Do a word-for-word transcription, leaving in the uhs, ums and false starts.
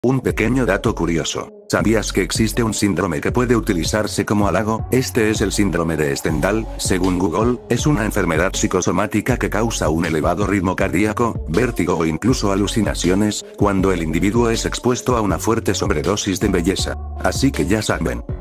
Un pequeño dato curioso. ¿Sabías que existe un síndrome que puede utilizarse como halago? Este es el síndrome de Stendhal, según Google, es una enfermedad psicosomática que causa un elevado ritmo cardíaco, vértigo o incluso alucinaciones, cuando el individuo es expuesto a una fuerte sobredosis de belleza. Así que ya saben.